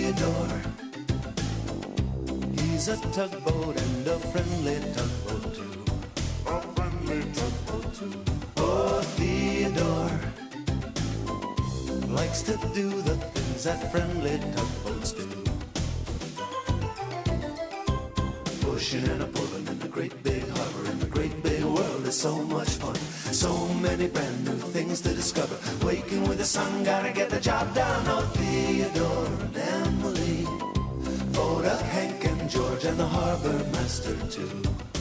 Theodore. He's a tugboat and a friendly tugboat too. A friendly tugboat too. Oh, Theodore likes to do the things that friendly tugboats do. Pushing and a pulling in the great big harbor, in the great big world is so much fun. So many brand new things to discover. Waking with the sun, gotta get the job done. Oh, Theodore and Emily, Voda, Hank and George, and the harbor master too.